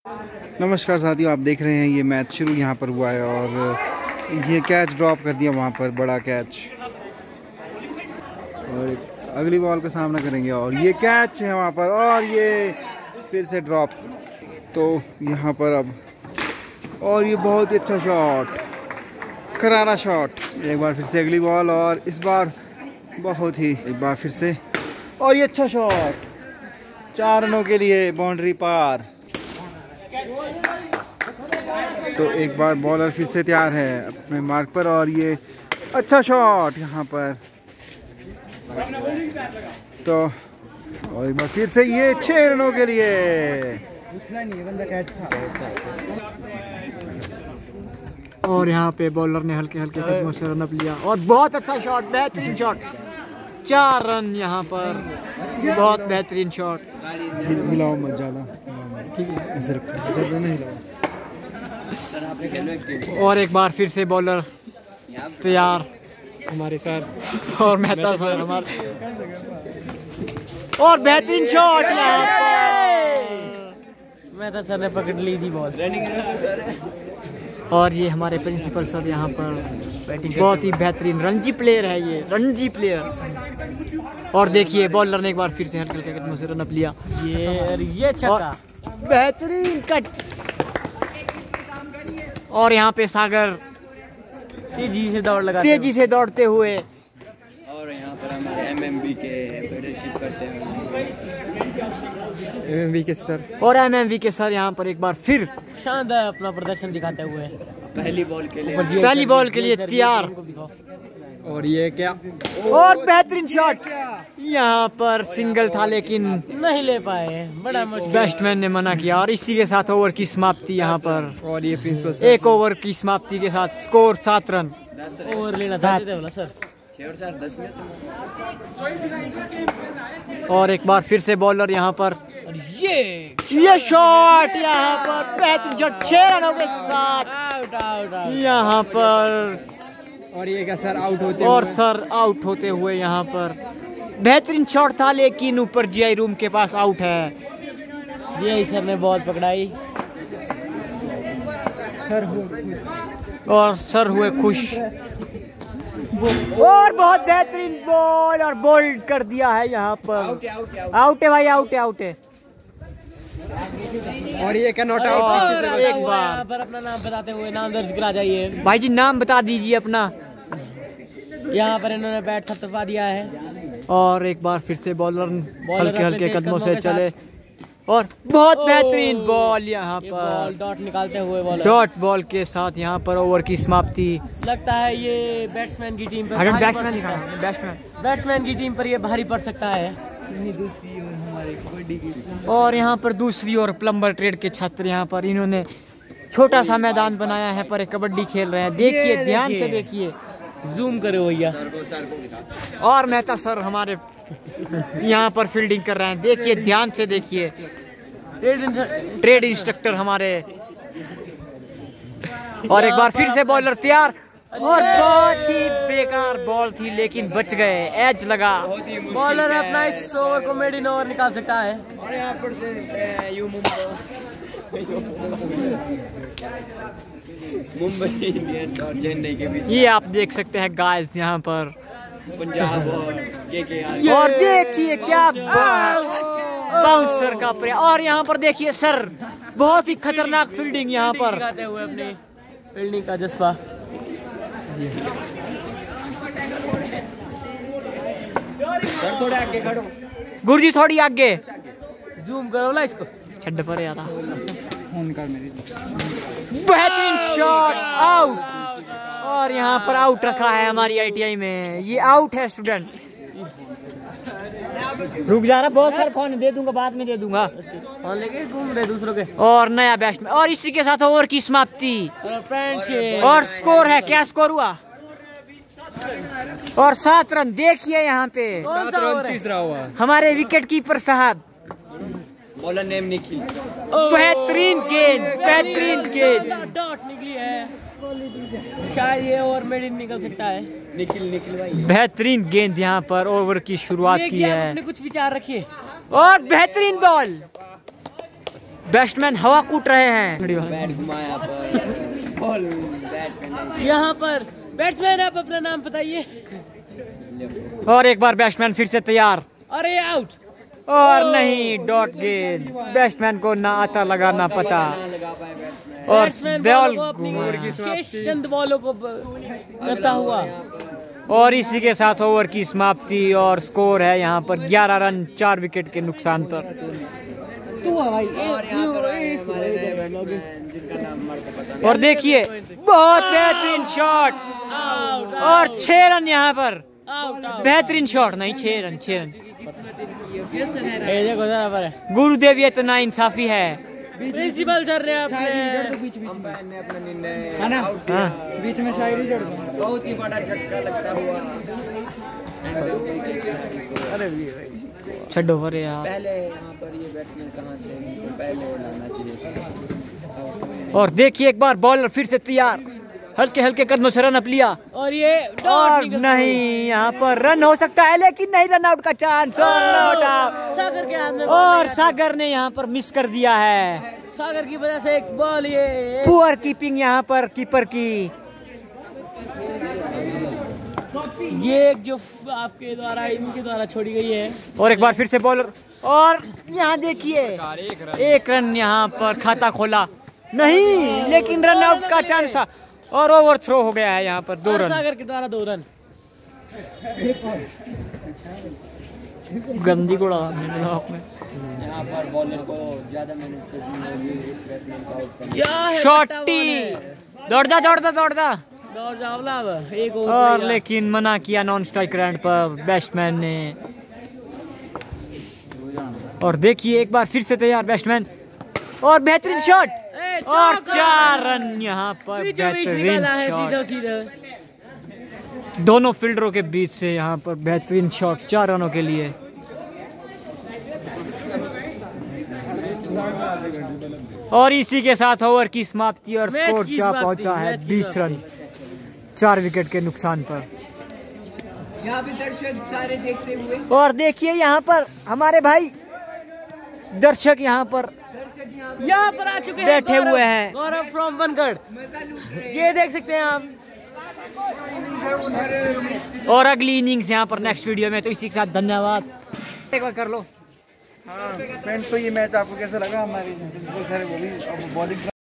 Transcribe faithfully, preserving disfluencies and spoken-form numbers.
नमस्कार साथियों, आप देख रहे हैं ये मैच शुरू यहाँ पर हुआ है और ये कैच ड्रॉप कर दिया वहाँ पर, बड़ा कैच। और अगली बॉल का सामना करेंगे और ये कैच है वहाँ पर और ये फिर से ड्रॉप। तो यहाँ पर अब और ये बहुत ही अच्छा शॉट, करारा शॉट। एक बार फिर से अगली बॉल और इस बार बहुत ही एक बार फिर से और ये अच्छा शॉट, चार रनों के लिए बाउंड्री पार। तो एक बार बॉलर फिर से तैयार है अपने मार्क पर और ये अच्छा शॉट यहाँ पर। तो और एक बार फिर से ये छह रनों के लिए। नहीं, बंदा कैच था। और यहाँ पे बॉलर ने हल्के हल्के कदमों से रन अप लिया और बहुत अच्छा शॉट, बेहतरीन शॉट, चार रन यहाँ पर, बहुत बेहतरीन शॉट। हिलाओ मत ज़्यादा, ठीक है, ऐसे रखो, ज़्यादा नहीं हिलाओ। और एक बार फिर से बॉलर तैयार हमारे साथ और मेहता सर हमारे, और बेहतरीन शॉट यहाँ पर, मेहता सर ने पकड़ ली थी बॉल। और ये हमारे प्रिंसिपल सर यहाँ पर बैटिंग, बहुत ही बेहतरीन रणजी प्लेयर है ये, रणजी प्लेयर। और देखिए बॉलर ने एक बार फिर से हल्के हल्के कदमों से रन अप लिया, ये ये छक्का, बेहतरीन कट। और यहाँ पे सागर तेजी से दौड़ लगा, तेजी से दौड़ते हुए, और यहाँ पर हमारे एमएमवी के लीडरशिप करते हैं एमएमवी के सर, और एमएमवी के सर यहाँ पर एक बार फिर शानदार अपना प्रदर्शन दिखाते हुए पहली बॉल के लिए पहली बॉल के लिए तैयार। और ये क्या, और बेहतरीन शॉट, यहाँ पर सिंगल था लेकिन नहीं ले पाए, बड़ा मुश्किल, बैट्समैन ने मना किया। और इसी के साथ ओवर की समाप्ति यहाँ पर, और ये प्रिंसिपल एक ओवर की समाप्ति के साथ स्कोर सात रन। ओवर लेना चाहते थे सर, छह और चार दस। और एक बार फिर से बॉलर यहाँ पर, ये ये शॉट यहाँ पर, बेहतरीन शॉट, छह रनों के साथ आउट आउट यहाँ पर। और ये क्या सर, आउट होते और सर आउट होते हुए यहाँ पर, बेहतरीन शॉट था लेकिन ऊपर जीआई रूम के पास आउट है। जीआई सर ने बॉल पकड़ाई सर हुए, और सर हुए खुश, और बहुत बेहतरीन बॉल और बोल्ड कर दिया है यहाँ पर। आउट है, आउट है भाई, आउट है, आउट है। और ये क्या नॉट आउट, एक बार पर अपना नाम बताते हुए नाम दर्ज करा जाइए भाई जी, नाम बता दीजिए अपना। यहाँ पर इन्होंने बैट थपथपा दिया है। और एक बार फिर से बॉलर हल्के हल्के कदमों से चले और बहुत बेहतरीन बॉल यहाँ पर, डॉट निकालते हुए बॉलर, डॉट बॉल के साथ यहाँ पर ओवर की समाप्ति। लगता है ये बैट्समैन की टीम पर, बैट्समैन बैट्समैन बैट्समैन की टीम पर ये भारी पड़ सकता है। दूसरी ओर हमारे कबड्डी की, और यहाँ पर दूसरी ओर प्लम्बर ट्रेड के छात्र यहाँ पर, इन्होंने छोटा सा मैदान बनाया है पर कबड्डी खेल रहे हैं। देखिए ध्यान से देखिए, जूम करो भैया। और मेहता सर हमारे यहाँ पर फील्डिंग कर रहे हैं, देखिए ध्यान से देखिए, ट्रेड इंस्ट्रक्टर हमारे। और एक बार फिर से बॉलर तैयार, और बहुत ही बेकार बॉल थी लेकिन बच गए, एज लगा। बॉलर अपना इस ओवर को मेड इन ओवर निकाल सकता है। और यहाँ पर यू मुंबई इंडियंस और चेन्नई के बीच, ये आप देख सकते हैं गाइस यहाँ पर पंजाब और केकेआर। और देखिए क्या बाउंसर का प्रयास, और यहाँ पर देखिए सर, बहुत ही खतरनाक फील्डिंग यहाँ पर दिखाते हुए अपनी फील्डिंग का जज्बा। थोड़ा आगे खड़ो गुरुजी, थोड़ी आगे जूम करो ना इसको, छड्ड पर यारा। बेहतरीन शॉट, आउट। और यहाँ पर आउट रखा है हमारी आईटीआई में, ये आउट है स्टूडेंट। रुक जा रहा, बहुत सारे फोन दे दूंगा, बाद में दे दूंगा, फोन लेके घूम रहे दूसरों के। और नया बैट्समैन, और इसी के साथ ओवर की समाप्ति और स्कोर है, क्या स्कोर हुआ, और सात रन। देखिए यहाँ पे सात रन तीसरा हुआ हमारे विकेट कीपर साहब, बॉलर नेम निखिल। बेहतरीन गेंद, बेहतरीन गेंद, डॉट निकली है, शायद ये ओवर मेड इन निकल सकता है। निखिल निखिल भाई, बेहतरीन गेंद यहाँ पर ओवर की शुरुआत की है, कुछ विचार रखिए। और बेहतरीन बॉल, बैट्समैन हवा कूट रहे हैं। बैट घुमाया पर बॉल बैट यहाँ पर बैट्समैन आप अपना नाम बताइए। और एक बार बैट्समैन फिर से तैयार। अरे आउट और नहीं, डॉट गेंद। बैट्समैन को ना आता लगा ना पता। और बॉल शेष चंद बॉलों को करता हुआ। और इसी के साथ ओवर की समाप्ति और स्कोर है यहाँ पर ग्यारह रन चार विकेट के नुकसान पर। और यहाँ पर आए हमारे नए बैट्समैन जिनका नाम मर को पता नहीं। और देखिए बहुत बेहतरीन शॉट और छह रन यहाँ पर। बेहतरीन शॉट नहीं, छह रन छह रन। देखो जरा पर गुरुदेव ये तो ना इंसाफी है। प्रिंसिपल सर ने अपने बीच ने अपना निर्णय है ना बीच में शायरी जड़ दो। बहुत ही बड़ा झटका लगता हुआ। अरे छड्डो पर यार। पहले यहाँ पर ये बैट्समैन कहाँ से तो पहले लाना चाहिए था। और देखिए एक बार बॉलर फिर से तैयार, हल्के हल्के कदमों से रन अप लिया। और ये और नहीं, यहाँ पर रन हो सकता है लेकिन नहीं, रन आउट का चांस। और सागर के हाथ में और सागर ने यहाँ पर मिस कर दिया है। सागर की वजह से एक बॉल ये पुअर कीपिंग यहाँ पर कीपर की। ये एक जो आपके द्वारा इनके द्वारा छोड़ी गई है। और एक बार फिर से बॉलर। और यहाँ देखिए एक रन यहाँ पर खाता खोला नहीं, लेकिन रन आउट का चांस था। और ओवर थ्रो हो गया है यहाँ पर दो रन। सागर के द्वारा दो रन। गंदी गुड़ा यहाँ पर बॉलर को ज्यादा मेहनत करनी होगी इस बैट्समैन को आउट करने। शॉटी दौड़दा दौड़दा दौड़दा दौड़ जावला अब एक ओवर। और लेकिन मना किया नॉन स्ट्राइक रन पर बैट्समैन ने। और देखिए एक बार फिर से तैयार बैट्समैन और बेहतरीन शॉट और चार रन यहाँ पर। बेहतरीन शॉट दोनों फील्डरों के बीच से यहाँ पर बेहतरीन शॉट चार रनों के लिए। और इसी के साथ ओवर की समाप्ति और स्कोर क्या पहुंचा है बीस रन चार विकेट के नुकसान पर। यहाँ भी दर्शक सारे देखते हुए। और देखिए यहाँ पर हमारे भाई दर्शक यहाँ पर यहाँ पर आ चुके हैं, बैठे हुए हैं। गौरव फ्रॉम बनगढ़, ये देख सकते हैं आप। और अगली इनिंग्स यहाँ पर नेक्स्ट वीडियो में। तो इसी के साथ धन्यवाद। एक बार कर लो। हाँ फ्रेंड्स, तो ये मैच आपको कैसा लगा? हमारी बॉलिंग